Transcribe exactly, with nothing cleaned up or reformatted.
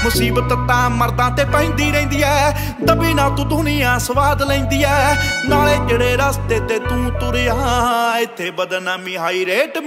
मुसीबत तां मर्दां ते पैंदी रहिंदी ऐ, दबी ना तू दुनिया स्वाद लैंदी ऐ। नाले जेड़े रस्ते ते तू तुरिया इत्थे बदनामी हाई रेट